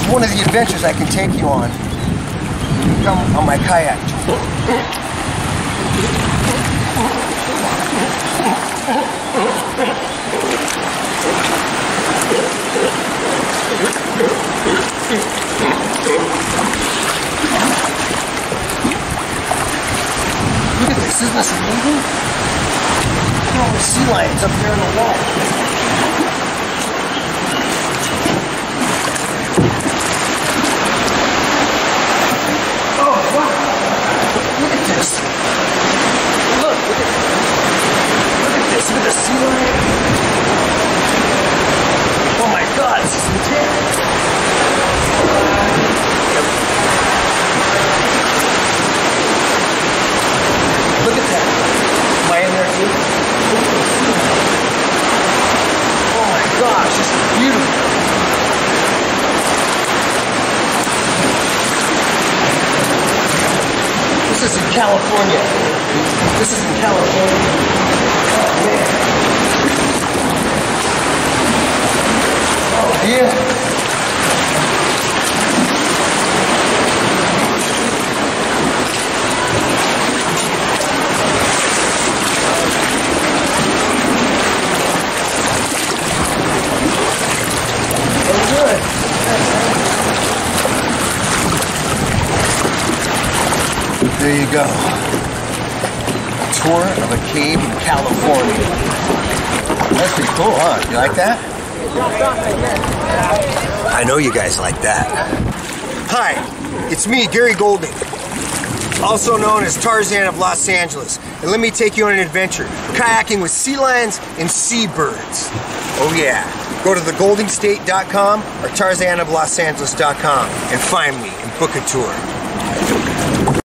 one of the adventures I can take you on. Come on my kayak tour. Look at this, isn't this amazing? Look at all the sea lions up there on the wall. Oh, wow. Look at this. Look at this. Look at the sea lion. Oh my God, this is intense. Look at that. Am I in there too? Oh my gosh, this is beautiful. This is in California. This is in California. Oh man. Oh yeah. There you go. A tour of a cave in California. That's pretty cool, huh? You like that? I know you guys like that. Hi, it's me, Gary Golding, also known as Tarzan of Los Angeles. And let me take you on an adventure, kayaking with sea lions and seabirds. Oh yeah. Go to thegoldingstate.com or tarzanoflosangeles.com and find me and book a tour.